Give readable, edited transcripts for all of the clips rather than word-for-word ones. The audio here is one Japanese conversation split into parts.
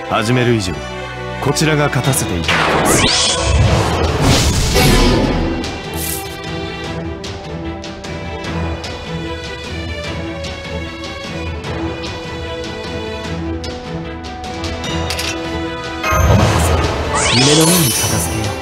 始める以上こちらが勝たせていただきます。 お任せ。夢のように片付けよう。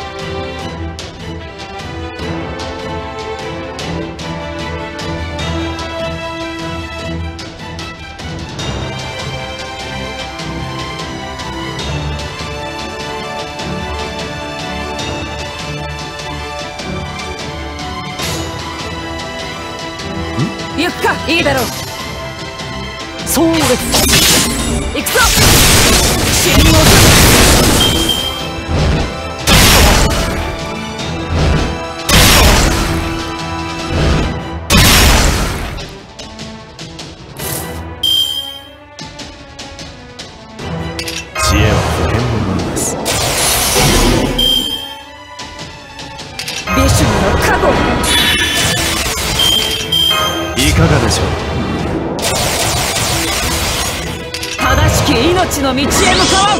行くか。いいだろう。 そうです。 行くぞ。尻に落とす。 知恵は不変のものです。 ビシュの加護。 いかがでしょう。 正しき命の道へ向かおう。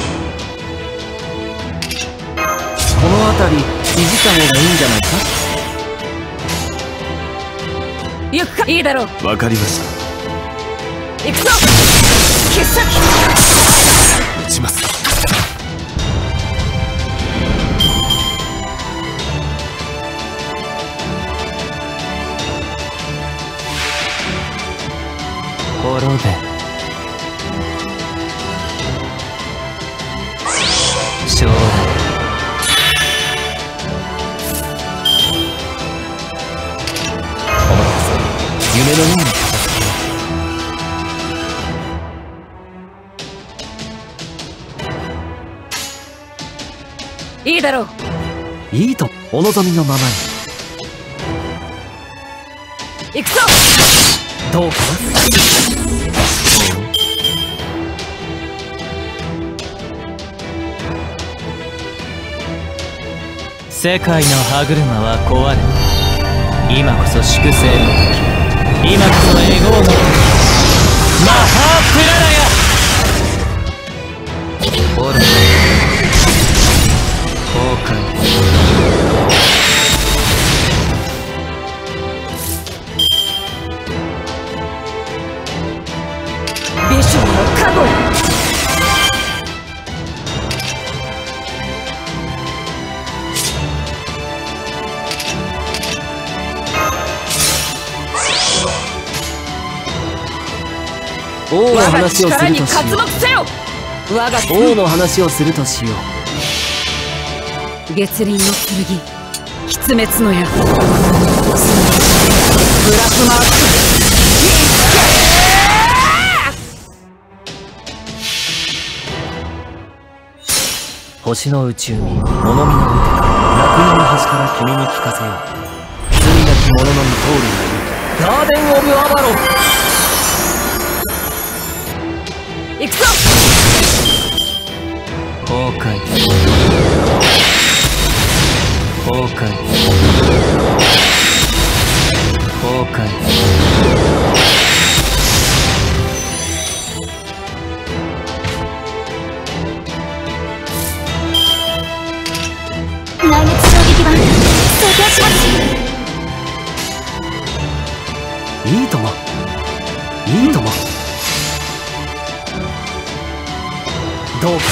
この辺りいじった方がいいんじゃないか。 行くか。いいだろう。 わかりました。 行くぞ。必殺。 撃ちます。 滅べ。将来。お任せ。夢のように片付けよう。いいだろう。 いいとお望みのままに。 行くぞ。 どうかな。世界の歯車は壊れた。今こそ粛清の時。今こそエゴーの時。マハープララヤ。ほら崩壊。 ビシュの加護。 王の話をするとしよう。我が王の話をするとしよう。月輪の剣、筆滅の矢、ブラスマーク。 星の宇宙に物見の見て楽園の端から君に聞かせよう。罪なき者の見通りがいるガーデン・オブ・アバロン。 行くぞ。 崩壊。崩壊。崩壊。 内熱衝撃板装填します。 いいとも。いいとも。どうかな。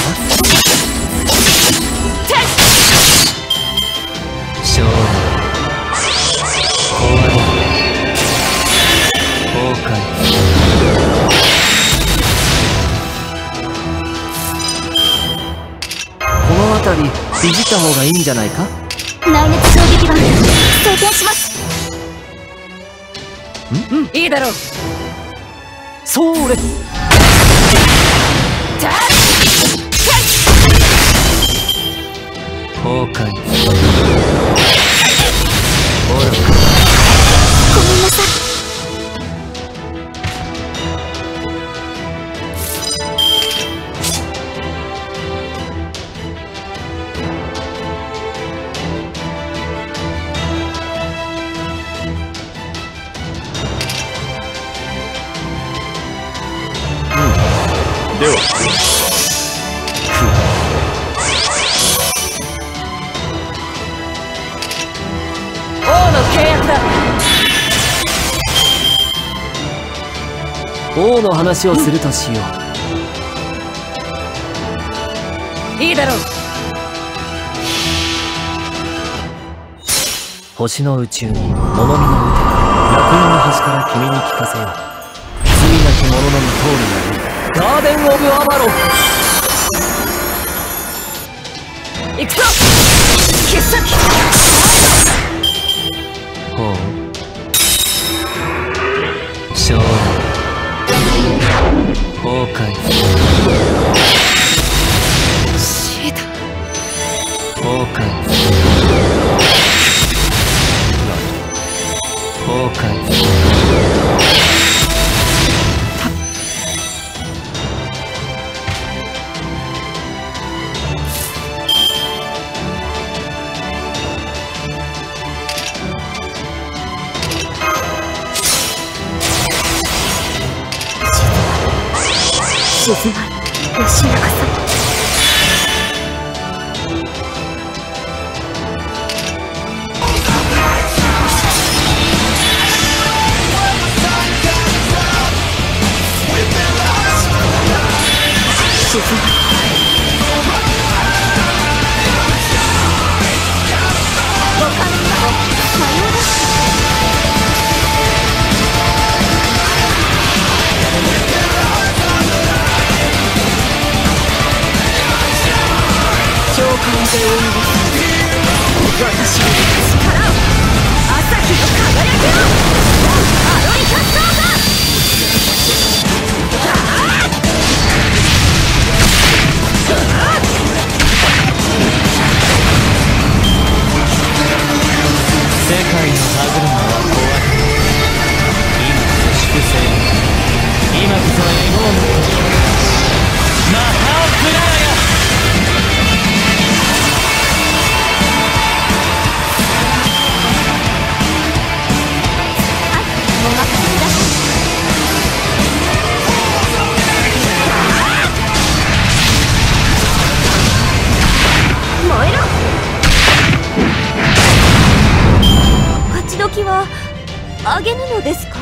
将来終わり。崩壊。この辺りいじった方がいいんじゃないか。 内熱衝撃板装填します。いいだろう。 それ。崩壊。ほら。 ごめんなさい。 では王の話をするとしよう。 いいだろう。 星の宇宙に物見の歌、楽園の端から君に聞かせよう。罪なき者のみ通るがいい。ガーデン・オブ・アバロン。 行くぞ傑作。 ほう、勝利、崩壊、 シータ崩壊、崩壊。 静まりしやかさ。私の力を朝日の輝きをアロイキャスターだ。 世界の歯車は壊れた。今こそ粛清、今こそエゴーの時。マハオプラーヤ。 勝ち時はあげぬのですか。